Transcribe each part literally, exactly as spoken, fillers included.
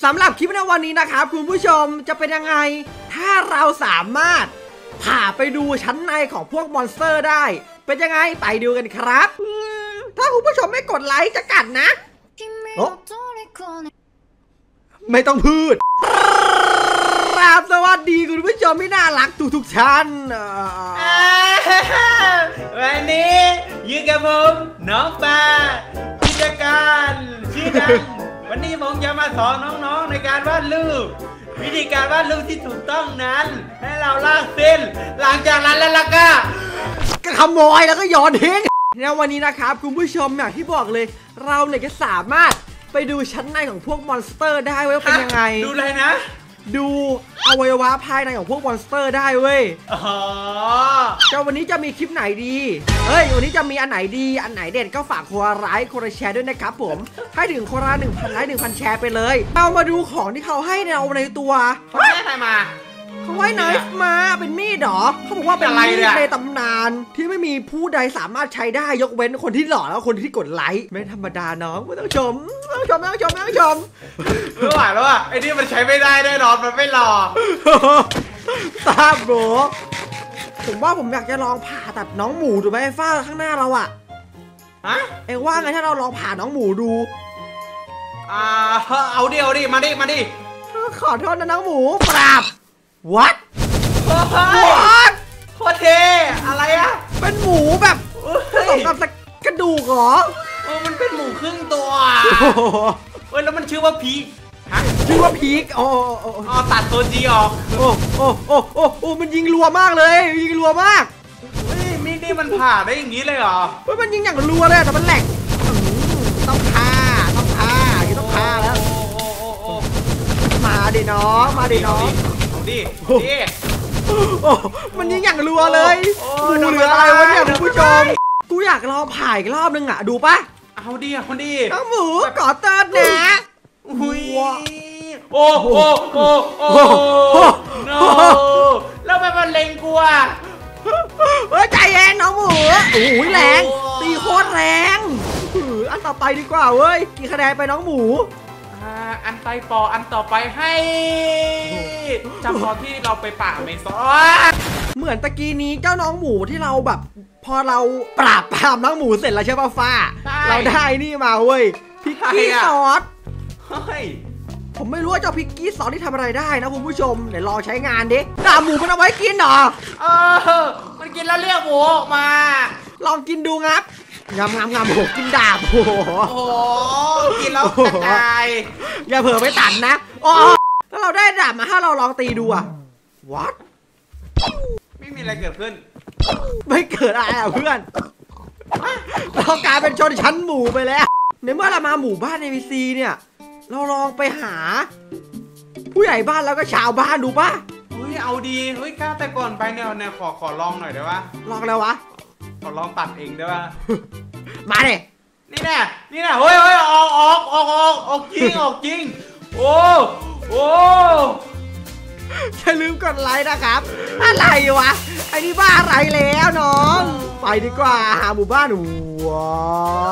สำหรับคลิปในวันนี้นะครับคุณผู้ชมจะเป็นยังไงถ้าเราสามารถผ่าไปดูชั้นในของพวกมอนสเตอร์ได้เป็นยังไงไปดูกันครับถ้าคุณผู้ชมไม่กดไลค์จะกัดนะโอ้ไม่ต้องพูดครับสวัสดีคุณผู้ชมที่น่ารักทุกทุกท่านวันนี้ยืนกับผมน้องปลากิจการชื่อดังวันนี้ผมจะมาสอนน้องๆในการวาดรูปวิธีการวาดรูปที่ถูกต้องนั้นให้เราลากเส้นหลังจากนั้นแล้วล่ะก็ก็ขโมยแล้วก็โยนทิ้งในวันนี้นะครับคุณผู้ชมอย่างที่บอกเลยเราเนี่ยจะสามารถไปดูชั้นในของพวกมอนสเตอร์ได้ว่าเป็นยังไงดูอะไรนะดูอวัยวะภายในของพวกมอนสเตอร์ได้เว้ยอ๋อจะวันนี้จะมีคลิปไหนดีเฮ้ยวันนี้จะมีอันไหนดีอันไหนเด่นก็ฝากคนละไลค์คนละแชร์ด้วยนะครับผมให้ถึงคนละหนึ่งพันไลค์หนึ่งพันแชร์ไปเลยเรามาดูของที่เขาให้เราในตัวเขาให้ใครมาเขาให้ไนฟ์มาเป็นมีดหรอเขาบอกว่าเป็นมีดในตำนานที่ไม่มีผู้ใดสามารถใช้ได้ยกเว้นคนที่หล่อแล้วคนที่กดไลค์ไม่ธรรมดาน้องไม่ต้องชมไม่ต้องชมไม่ต้องชมไม่ต้องชมรู้ป่ะรู้ป่ะไอ้นี่มันใช้ไม่ได้แน่นอนมันไม่หล่อทราบโบผมว่าผมอยากจะลองผ่าตัดน้องหมูถูกไหมไอ้ฟ้าข้างหน้าเราอะฮะเอ็งว่าไงถ้าเราลองผ่าน้องหมูดูอ่าเอาดิเอาดิมาดิมาดิขอโทษนะน้องหมูปราบWhat What โคตรเท่อะไรอะเป็นหมูแบบผสมกับกระดูกเหรอเออมันเป็นหมูครึ่งตัวเฮ้ยแล้วมันชื่อว่าพีคชื่อว่าพีคอ๋ออ๋อตัดตัวจีออกโอ้โอ้โอ้โอ้โอ้มันยิงรัวมากเลยยิงรัวมากเฮ้ยมีดนี่มันผ่าได้อย่างนี้เลยเหรอเฮ้ยมันยิงอย่างรัวเลยแต่มันแหลกต้องฆ่าต้องฆ่าต้องฆ่าแล้วมาดิน้องมาดิน้องดิดิโอ้มันยิงอย่างรัวเลยกูเหลืออะไรวะเนี่ยคุณผู้ชมกูอยากลองผ่าอีกรอบนึงอ่ะดูปะเอาดิเอาดิน้องหมูกอดเติร์ดนะอุ้ยโอ้โหโอ้โอ้โนแล้วมันมันเล็งกูอ่ะเฮ้ยใจเย็นน้องหมูโอ้ยแรงตีโคตรแรงอันต่อไปดีกว่าเว้ยกี่คะแนนไปน้องหมูอันไตปออันต่อไปให้จำตอนที่เราไปป่าเมซอเหมือนตะกี้นี้เจ้าน้องหมูที่เราแบบพอเราปราบปรามน้องหมูเสร็จแล้วใช่ป่ะฟ้าเราได้นี่มาเว้ยพิกกี้ซอสผมไม่รู้ว่าเจ้าพิกกี้ซอสที่ทำอะไรได้นะคุณผู้ชมเดี๋ยวลองใช้งานดิดาบหมูมันเอาไว้กินเหรอเออมันกินแล้วเรียกหมูออกมาลองกินดูงับงามงามงามโหกินดาบโอ้โหกินแล้วกระจายอย่าเผลอไปตัดนะอ๋อถ้าเราได้ดาบมาถ้าเราลองตีดูอะ What ไม่มีอะไรเกิดขึ้นไม่เกิดอะไรอ่ะเพื่อนเรากลายเป็นชนชั้นหมู่ไปแล้วในเมื่อเรามาหมู่บ้าน เอ บี ซี เนี่ยเราลองไปหาผู้ใหญ่บ้านแล้วก็ชาวบ้านดูป่ะเฮ้ยเอาดีเฮ้ยก้าวแต่ก่อนไปเนี่ยเนี่ยขอขอลองหน่อยได้ปะลองแล้ววะขอลองตัดเองได้ปะมาเลยนี่แน่นี่แน่เฮ้ยเฮ้ยออกออกออกออกออกจริงออกจริงโอ้โอ้อย่าลืมกดไลค์นะครับอะไรวะไอ้นี่บ้าอะไรแล้วน้องไปดีกว่าหาหมู่บ้านว้า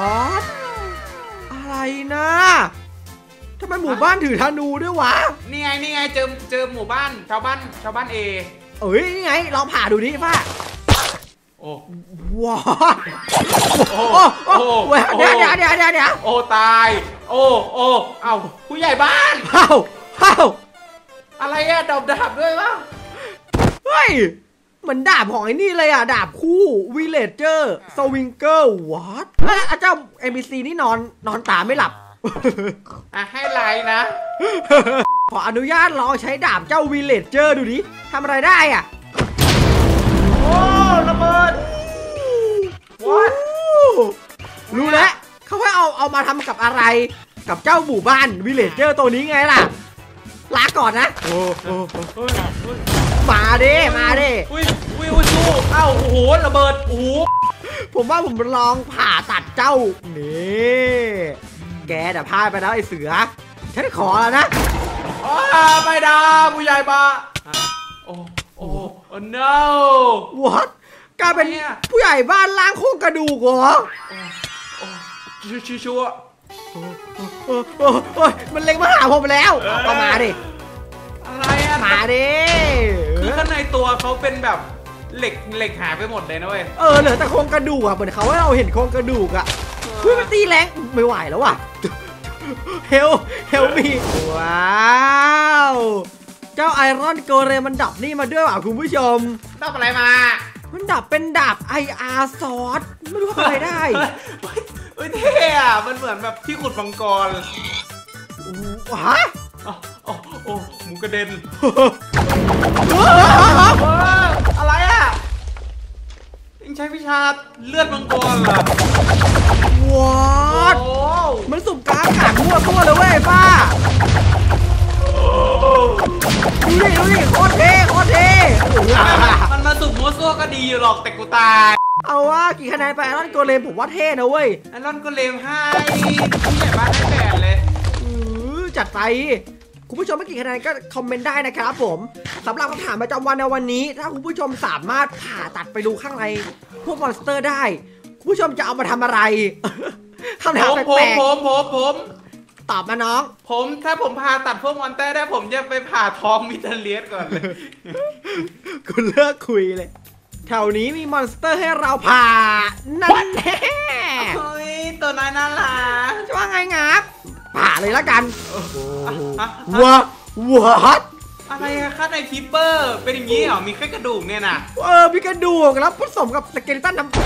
อะไรนะทำไมหมู่บ้านถือธนูด้วยวะนี่ไงนี่ไงเจอเจอหมู่บ้านชาวบ้านชาวบ้านเอเอ้ยนี่ไงลองผ่าดูดิป้าโอ้ว้าโอ้โอ้เดี๋ยวเดี๋ยวเดี๋ยวเดี๋ยวโอ้ตายโอ้โอ้เอ้าผู้ใหญ่บ้านเอ้าเอ้าอะไรอะดาบดาบด้วยวะเฮ้ยเหมือนดาบของไอ้นี่เลยอะดาบคู่วิลเลจเจอร์สวิงเกอร์วอตแล้วเจ้า เอ็ม บี ซี นี่นอนนอนตาไม่หลับอ่ะให้ไลน์นะขออนุญาตลองใช้ดาบเจ้าวิลเลจเจอร์ดูดิทำอะไรได้อะโอ้ระเบิดว้ารู้แล้วเขาให้เอาเอามาทำกับอะไรกับเจ้าหมู่บ้านวิลเลจเจอร์ตัวนี้ไงล่ะลาก่อนนะโอ้โหมาดิมาดิอุ้ยอุ้ยอุ้ยสู้เอ้าโอ้โหระเบิดโอ้โหผมว่าผมลองผ่าตัดเจ้านี่แกเดี๋ยวพาไปแล้วไอ้เสือฉันขอแล้วนะอ๋อไม่ได้ผู้ใหญ่ปะโอ้โอ้โอ้ no what กลายเป็นผู้ใหญ่บ้านล้างโครงกระดูกเหรอชัวชัวโอ้โอ้โอ้ยมันเล็งมาหาผมแล้วก็มาดิอะไรอะมาดิคือข้างในตัวเขาเป็นแบบเหล็กเหล็กหายไปหมดเลยนะเว้ยเออเหลือแต่โครงกระดูกอะเหมือนเขาให้เราเห็นโครงกระดูกอะเพื่อมันตีแรงไม่ไหวแล้วว่ะเฮลเฮลมีว้าวเจ้าไอรอนโกเรมันดับนี่มาด้วยว่ะคุณผู้ชมดับอะไรมามันดับเป็นดาบ ไอ อาร์ ซอสไม่รู้อะไรได้เฮ้ยเท่อะมันเหมือนแบบที่ขุดมังกรว้าโอ้โอ้หมูกระเด็นอะไรอะยังใช้วิชาเลือดมังกรเหรอว้าวมันสุ่มกาขาดมั่วตัวเลยเว้ยป้าดูดิดูดิโคตรเท่โคตรเท่มันมาสุ่มมั่วซั่วก็ดีอยู่หรอกแต่กูตายเอาว่ากี่คะแนนไปไอรอนโกเลมผมว่าเท่นะเว้ยไอรอนโกเลมให้ผู้ใหญ่บ้านได้แปดเลยจัดไปคุณผู้ชมไม่กี่คะแนนก็คอมเมนต์ได้นะครับผมสำหรับคำถามประจำวันในวันนี้ถ้าคุณผู้ชมสามารถผ่าตัดไปดูข้างในพวกมอนสเตอร์ได้คุณผู้ชมจะเอามาทำอะไรคำถามแปลกๆผมผมผมผมตอบมาน้องผมถ้าผมผ่าตัดพวกมอนสเตอร์ได้ผมจะไปผ่าท้องมิเตเลียสก่อนเลยคุณเลิกคุยเลยแถวนี้มีมอนสเตอร์ให้เราผ่านั่นแน่เฮ้ยตัวน้อยน่ารักจะว่าไงงับผ่าเลยละกันว้าว้าอะไรอะค่าในคิปเปอร์เป็นอย่างนี้เหรอมีแค่กระดูกเนี่ยนะเออมีกระดูกแล้วผสมกับสเกเลตันน้ำ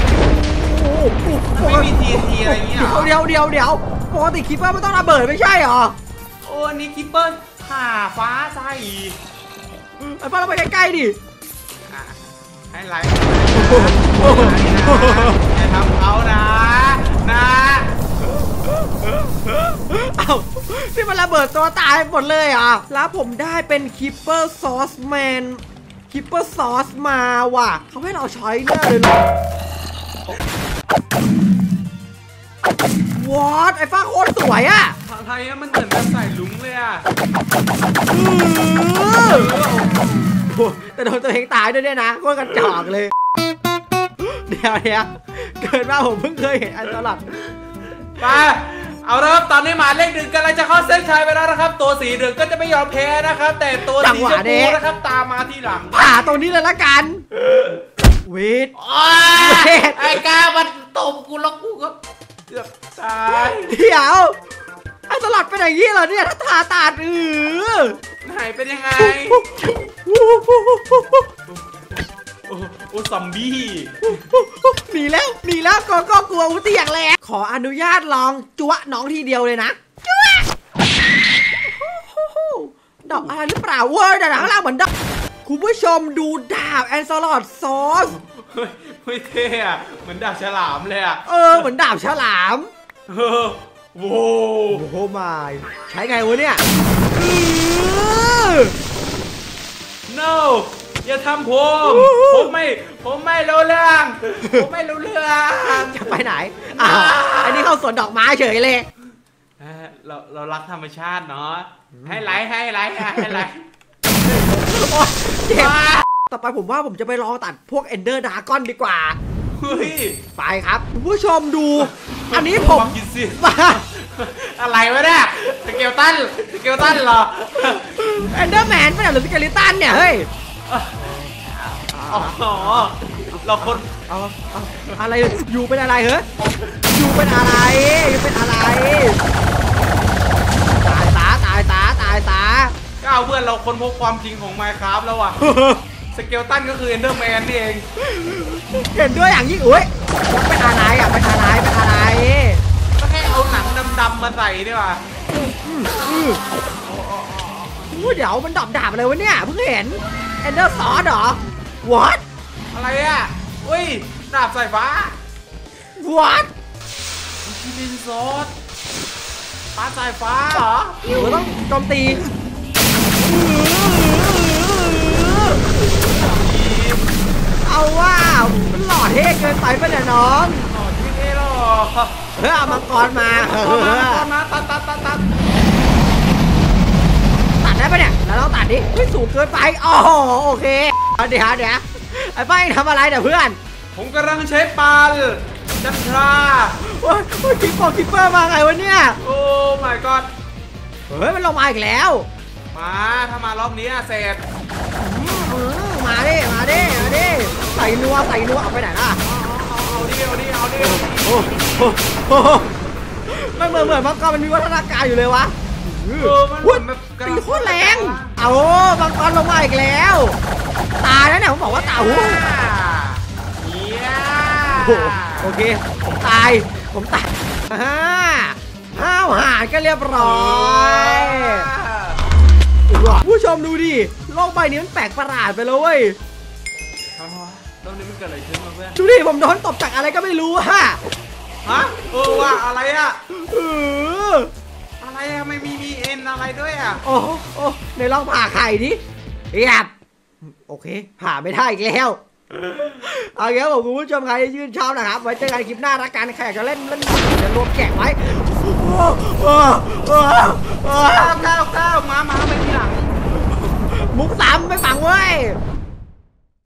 ไม่มีทีทีอะไรเงี้ยเดี๋ยวเดี๋ยวเดี๋ยวปกติคิปเปอร์มันต้องระเบิดไม่ใช่เหรอโอ้นี่คิปเปอร์ผ่าฟ้าใส่ไอ้ป้าเราไปใกล้ๆดิให้ไลฟ์อย่าทำเขานะนะเอ้าที่มันระเบิดตัวตายหมดเลยอ่ะแล้วผมได้เป็นคิปเปอร์ซอสแมนคิปเปอร์ซอสมาว่ะเขาให้เราใช้แน่เลยนะวอทไอ้ฟ้าโคตรสวยอ่ะไทยมันเหมือนแบบใส่ลุงเลยอ่ะแต่โดนตัวเองตายด้วยเนี่ยนะโคตรกระจอกเลยเดี๋ยวเดี๋ยวเกิดมาผมเพิ่งเคยเห็นอันตลัดไปเอาละครับตอนนี้หมายเลขหนึ่งกำลังจะเข้าเส้นชัยไปแล้วนะครับตัวสีเหลืองก็จะไม่ยอมแพ้นะครับแต่ตัวสีชมพูนะครับตามมาที่หลังผ่าตัวนี้เลยละกันเวทไอ้กามันตบกูแล้วกูก็เกือบตายเดี๋ยวอันตลัดเป็นอย่างนี้เหรอเนี่ยถ้าทาตาอือไหนเป็นยังไงโอ้ซอมบี้หนีแล้วหนีแล้วก็ก็กลัวอุติอย่างแรงขออนุญาตลองจั๊วน้องทีเดียวเลยนะจั๊วดอกอะไรหรือเปล่าเว้ยแต่หลังล่างเหมือนดอกคุณผู้ชมดูดาบแอนซอลอดซอสไม่เท่อะเหมือนดาบฉลามเลยอะเออเหมือนดาบฉลามเออโว้โหไม่ใช้ไงวะเนี่ย no อย่าทำผมผมไม่ผมไม่รู้เรื่องผมไม่รู้เรื่องจะไปไหนอ้าวอันนี้เข้าสวนดอกไม้เฉยเลยเราเรารักธรรมชาติเนาะให้ไลฟ์ให้ไลฟ์ให้ไลฟ์เจ็บต่อไปผมว่าผมจะไปลองตัดพวกเอนเดอร์ดากอนดีกว่าเฮ้ยไปครับคุณผู้ชมดูอันนี้ผมอะไรวะเนี่ยสเกลตันสเกลตันเหรอเอนเดอร์แมนไม่ใช่หรือสเกลิตันเนี่ยเฮ้ยอ๋อเราคนเอาอะไรอยู่เป็นอะไรเหรออยู่เป็นอะไรเป็นอะไรตายตาตายตาตายตาก้าวเพื่อนเราคนพบความจริงของ Minecraft แล้วว่ะสเกลตันก็คือเอนเดอร์แมนนี่เองเห็นด้วยอย่างยิ่งอุ้ยเป็นอะไรอ่ะเป็นอะไรเป็นอะไรก็แค่เอาหนังดำๆมาใส่ดีกว่าเดี๋ยวมันดอบดาบอะไรวะเนี่ยเพิ่งเห็นเอนเดอร์ซอสเหรอ what อะไรอ่ะอุ้ยดาบสายฟ้า what คิรินซอสฟ้าสายฟ้าเหรอหรือต้องโจมตีเอาว่ามันหล่อเท่เกินไปป่ะเนี่ยน้องหล่อเท่หรอเฮ้ยเอามังกรมาเอามังกรมาตัดตัดตัดตัดตัดได้ป่ะเนี่ยแล้วเราตัดดิไม่สูงเกินไปอ๋อโอเคเดี๋ยวเดี๋ยวไอ้ป้าทำอะไรเนี่ยเพื่อนผมกำลังใช้ปานจันทราโอ้ยโอ้ยคิปเปอร์คิปเปอร์มาไงวะเนี่ยโอ้ my god เฮ้ยมันลงมาอีกแล้วมาถ้ามารอบนี้เสร็จอืมอืมมาดิมาดิมาดิใส่นัวใส่นัวเอาไปไหนล่ะเอาดิเอาดิเอาดิโอ้โหโอ้โหไม่เหมือนเหมือนมังกรมันมีวัฒนาการอยู่เลยวะเออมันอุ้ยแบบตีโคตรแรงเอามังกรลงมาอีกแล้วตายแล้วเนี่ยผมบอกว่าตายโอ้โหเยี่ยโอ้โหโอเคผมตายผมตายฮ่าห้าวหาญก็เรียบร้อยผู้ชมดูดิโลกใบนี้มันแปลกประหลาดไปเลยเว้ยตรงนี้มันเกิดอะไรขึ้นมาเพื่อนดูดิผมโดนตบจากอะไรก็ไม่รู้อะฮะเออว่าอะไรอะเอออะไรอะไม่มีมีเอ็นอะไรด้วยอะโอ้โอ้ในลองผ่าไข่ดิเรียบโอเคผ่าไม่ได้อีกแล้วเอางี้ผมคุณผู้ชมใครที่ชื่นชอบนะครับไว้เจอกันคลิปหน้าละกันใครอยากจะเล่นเล่นเดี๋ยวรวมแกะไว้โอ้โอ้โอ้โอ้ก้าวก้าวก้าวมามาไปทีหลังมุกสามไม่ฝังเว้ย